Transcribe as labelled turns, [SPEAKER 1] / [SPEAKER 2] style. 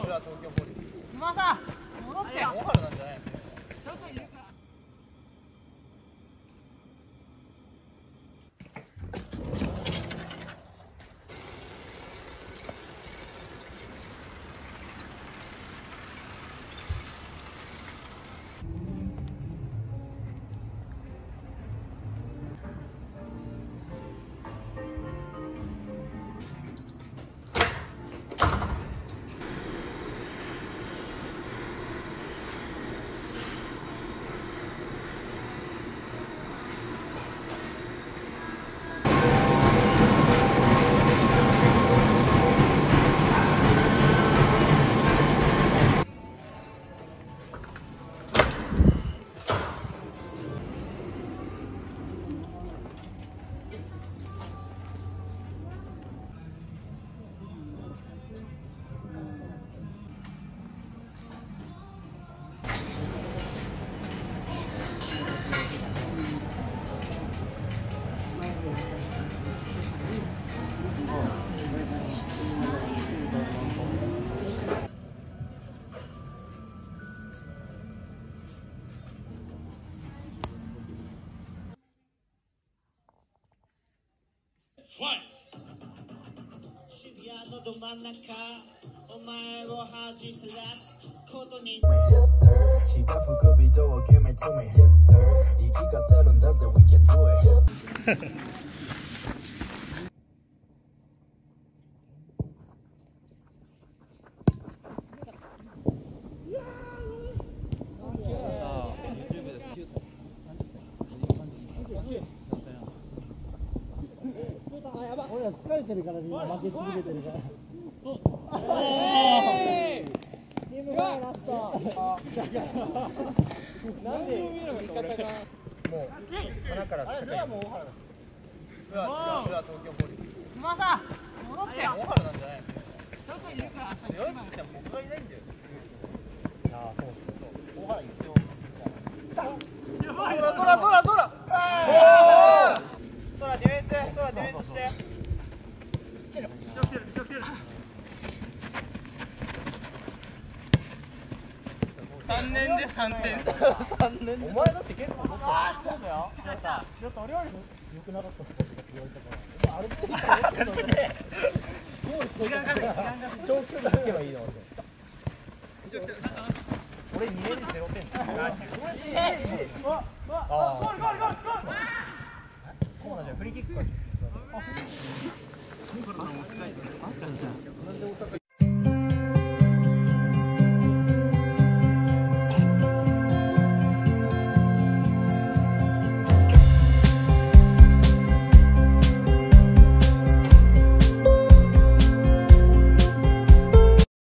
[SPEAKER 1] 俺は東京ポリス。
[SPEAKER 2] 沼さん戻って。
[SPEAKER 1] 大原なんじゃないの？
[SPEAKER 2] ちょっといるから。
[SPEAKER 3] 渋谷のど真ん中お前を恥さらすことに
[SPEAKER 4] Yes sir 日が吹くビートを Give me to me Yes sir 言い聞かせるんだぜ We can do it Yes
[SPEAKER 5] 俺ら疲れてるからみんな負け続けてるから。チームがラスト。なんで味方が
[SPEAKER 1] もう花から高い。それはもう大原だ。それは東京ポリス。
[SPEAKER 2] 沼さん戻って。
[SPEAKER 1] 大原なんじゃないの？
[SPEAKER 2] ちょっといるから。
[SPEAKER 1] 弱いって言っても僕がいないんだよ。ああそうそう。大原一応。そら。そらディフェンスして。後ろ来てる。3年で3点。お前だって結構そうだよ。ちょっと俺より良くなかったって言われたから。あれで時間かけ長距離行けばいいの俺2年で0点。